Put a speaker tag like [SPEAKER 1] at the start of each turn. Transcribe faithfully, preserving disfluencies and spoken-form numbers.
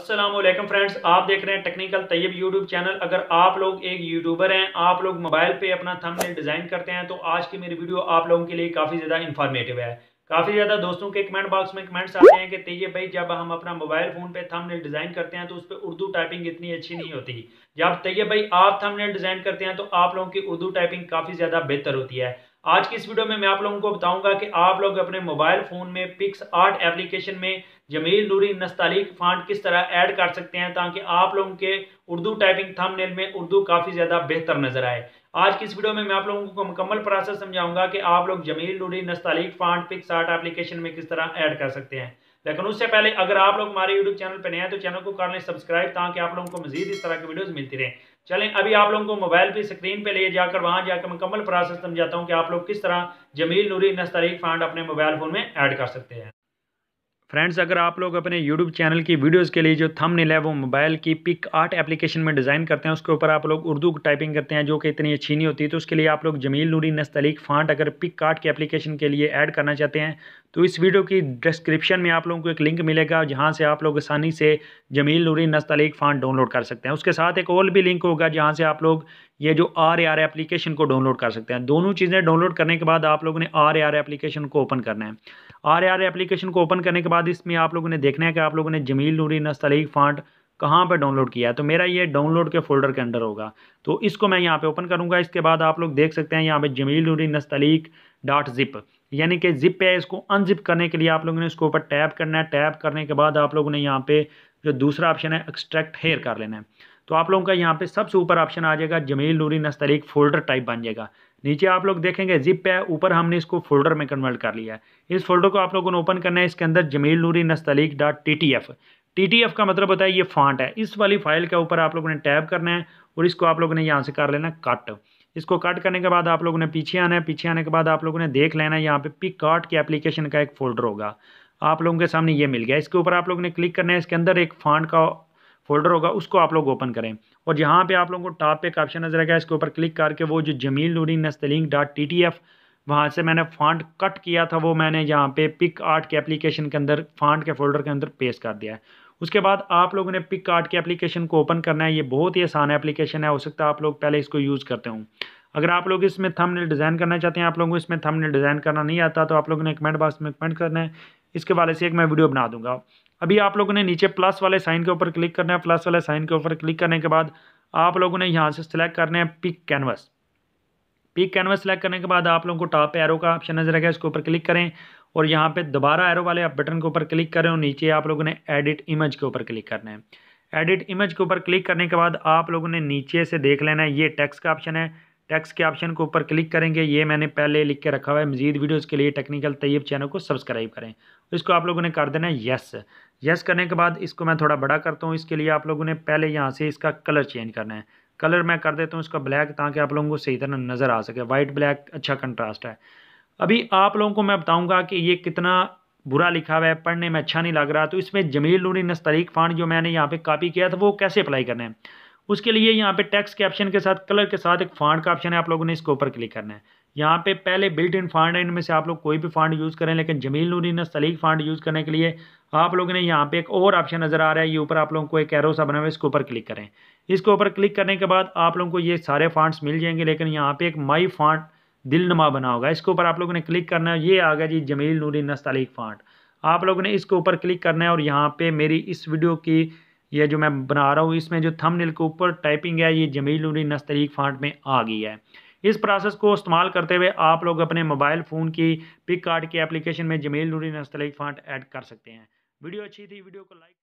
[SPEAKER 1] अस्सलामुअलैकुम फ्रेंड्स, आप देख रहे हैं टेक्निकल तैयब यूट्यूब चैनल। अगर आप लोग एक यूट्यूबर हैं, आप लोग मोबाइल पे अपना थंबनेल डिज़ाइन करते हैं, तो आज की मेरी वीडियो आप लोगों के लिए काफ़ी ज़्यादा इन्फॉर्मेटिव है। काफ़ी ज़्यादा दोस्तों के कमेंट बॉक्स में कमेंट्स आते हैं कि तैयब भाई, जब हम अपना मोबाइल फ़ोन पे थंबनेल डिज़ाइन करते हैं तो उस पर उर्दू टाइपिंग इतनी अच्छी नहीं होती। जब तैयब भाई आप थंबनेल डिज़ाइन करते हैं तो आप लोगों की उर्दू टाइपिंग काफ़ी ज़्यादा बेहतर होती है। आज की इस वीडियो में मैं आप लोगों को बताऊंगा कि आप लोग अपने मोबाइल फ़ोन में पिक्स आर्ट एप्लीकेशन में जमील नूरी नस्तालीक फॉन्ट किस तरह ऐड कर सकते हैं, ताकि आप लोगों के उर्दू टाइपिंग थंबनेल में उर्दू काफ़ी ज़्यादा बेहतर नजर आए। आज की इस वीडियो में मैं आप लोगों को मुकम्मल प्रोसेस समझाऊंगा कि आप लोग Jameel Noori Nastaliq font PicsArt application में किस तरह ऐड कर सकते हैं। लेकिन उससे पहले अगर आप लोग हमारे यूट्यूब चैनल पर नए हैं तो चैनल को कर लें सब्सक्राइब, ताकि आप लोगों को मजीद इस तरह की वीडियोस मिलती रहें। चलें, अभी आप लोगों को मोबाइल की स्क्रीन पे ले जाकर वहां जाकर मुकम्मल प्रोसेस समझाता हूं कि आप लोग किस तरह जमील नूरी नस्तालीक फॉन्ट अपने मोबाइल फोन में ऐड कर सकते हैं। फ्रेंड्स, अगर आप लोग अपने यूट्यूब चैनल की वीडियोस के लिए जो थंबनेल है वो मोबाइल की पिक आर्ट एप्लीकेशन में डिज़ाइन करते हैं, उसके ऊपर आप लोग उर्दू टाइपिंग करते हैं जो कि इतनी अच्छी नहीं होती, तो उसके लिए आप लोग जमील नूरी नस्तालीक फॉन्ट अगर पिक आर्ट की एप्लीकेशन के लिए ऐड करना चाहते हैं तो इस वीडियो की डिस्क्रिप्शन में आप लोगों को एक लिंक मिलेगा, जहाँ से आप लोग आसानी से जमील नूरी नस्तालीक फॉन्ट डाउनलोड कर सकते हैं। उसके साथ एक और भी लिंक होगा जहाँ से आप लोग ये जो आर ए आर एप्लीकेशन को डाउनलोड कर सकते हैं। दोनों चीज़ें डाउनलोड करने के बाद आप लोगों ने आर ए आर एप्लीकेशन को ओपन करना है। आर ए आर एप्लीकेशन को ओपन करने के बाद इसमें आप लोगों ने देखना है कि आप लोगों ने जमील नूरी नस्तालीक फॉन्ट कहाँ पर डाउनलोड किया है। तो मेरा ये डाउनलोड के फोल्डर के अंदर होगा, तो इसको मैं यहाँ पे ओपन करूँगा। इसके बाद आप लोग देख सकते हैं यहाँ पे जमील नूरी नस्तालीक डॉट जिप, यानी कि जिप है। इसको अनजिप करने के लिए आप लोगों ने इसके ऊपर टैप करना है। टैप करने के बाद आप लोगों ने यहाँ पे जो दूसरा ऑप्शन है एक्सट्रैक्ट हेयर कर लेना है। तो आप लोगों का यहाँ पे सबसे ऊपर ऑप्शन आ जाएगा जमील नूरी नस्तालीक फोल्डर टाइप बन जाएगा। नीचे आप लोग देखेंगे जिप है, ऊपर हमने इसको फोल्डर में कन्वर्ट कर लिया है। इस फोल्डर को आप लोगों ने ओपन करना है। इसके अंदर Jameel Noori Nastaliq dot T T F, T T F का मतलब होता है ये फॉन्ट है। इस वाली फाइल के ऊपर आप लोगों ने टैप करना है और इसको आप लोगों ने यहाँ से कर लेना कट। इसको कट करने के बाद आप लोगों ने पीछे आना है। पीछे आने के बाद आप लोगों ने देख लेना है यहाँ पे पिक आर्ट की एप्लीकेशन का एक फोल्डर होगा, आप लोगों के सामने ये मिल गया। इसके ऊपर आप लोगों ने क्लिक करना है। इसके अंदर एक फॉन्ट का फोल्डर होगा, उसको आप लोग ओपन करें और यहाँ पे आप लोगों को टॉप पे एक ऑप्शन नजर आएगा। इसके ऊपर क्लिक करके वो जो Jameel Noori Nastaliq dot T T F वहाँ से मैंने फॉन्ट कट किया था, वो मैंने यहाँ पे पिक आर्ट के एप्लीकेशन के अंदर फॉन्ट के फोल्डर के अंदर पेस्ट कर दिया है। उसके बाद आप लोगों ने पिक आर्ट की एप्लीकेशन को ओपन करना है। ये बहुत ही आसान एप्लीकेशन है, हो सकता है आप लोग पहले इसको यूज़ करते हों। अगर आप लोग इसमें थंबनेल डिज़ाइन करना चाहते हैं, आप लोगों को इसमें थंबनेल डिज़ाइन करना नहीं आता, तो आप लोगों ने कमेंट बॉक्स में कमेंट करना है, इसके वाले से एक मैं वीडियो बना दूंगा। अभी आप लोगों ने नीचे प्लस वाले साइन के ऊपर क्लिक करना है। प्लस वाले साइन के ऊपर क्लिक करने के बाद आप लोगों ने यहाँ से सिलेक्ट करना है pick canvas. Pick canvas select करने के बाद आप लोगों को टॉप पे एरो का ऑप्शन नजर आएगा, इसके ऊपर क्लिक करें और यहाँ पे दोबारा एरो वाले बटन के ऊपर क्लिक करें और नीचे आप लोगों ने एडिट इमेज के ऊपर क्लिक करना है। एडिट इमेज के ऊपर क्लिक करने के बाद आप लोगों ने नीचे से देख लेना है ये टेक्स्ट का ऑप्शन है। टेक्स्ट के ऑप्शन के ऊपर क्लिक करेंगे, ये मैंने पहले लिख के रखा हुआ है। मजीद वीडियोस के लिए टेक्निकल तैयब चैनल को सब्सक्राइब करें। इसको आप लोगों ने कर देना है यस। यस करने के बाद इसको मैं थोड़ा बड़ा करता हूँ। इसके लिए आप लोगों ने पहले यहाँ से इसका कलर चेंज करना है। कलर मैं कर देता हूँ इसका ब्लैक, ताकि आप लोगों को सही तरह नज़र आ सके। वाइट ब्लैक अच्छा कंट्रास्ट है। अभी आप लोगों को मैं बताऊँगा कि ये कितना बुरा लिखा हुआ है, पढ़ने में अच्छा नहीं लग रहा। तो इसमें जमील नूरी नस्तालीक फॉन्ट जो मैंने यहाँ पे कॉपी किया था वो कैसे अप्लाई करना है, उसके लिए यहाँ पे टेक्स्ट के ऑप्शन के साथ कलर के साथ एक फॉन्ट का ऑप्शन है, आप लोगों ने इसके ऊपर क्लिक करना है। यहाँ पे पहले बिल्ट इन फॉन्ट है, इनमें से आप लोग कोई भी फॉन्ट यूज़ करें, लेकिन जमील नूरी नस्तालीक फॉन्ट यूज़ करने के लिए आप लोगों ने यहाँ पे एक और ऑप्शन नज़र आ रहा है, ये ऊपर आप लोगों को एक एरो सा बना हुआ है, इसके ऊपर क्लिक करें। इसके ऊपर क्लिक करने के बाद आप लोगों को ये सारे फॉन्ट्स मिल जाएंगे, लेकिन यहाँ पे एक माई फॉन्ट दिलनुमा बना होगा, इसके ऊपर आप लोगों ने क्लिक करना है। ये आ गया जी जमील नूरी नस्तालीक फॉन्ट। आप लोगों ने इसके ऊपर क्लिक करना है और यहाँ पे मेरी इस वीडियो की ये जो मैं बना रहा हूँ इसमें जो थंबनेल के ऊपर टाइपिंग है ये जमील नूरी नस्तालीक फॉन्ट में आ गई है। इस प्रोसेस को इस्तेमाल करते हुए आप लोग अपने मोबाइल फ़ोन की पिक आर्ट की एप्लीकेशन में जमील नूरी नस्तालीक फॉन्ट ऐड कर सकते हैं। वीडियो अच्छी थी, वीडियो को लाइक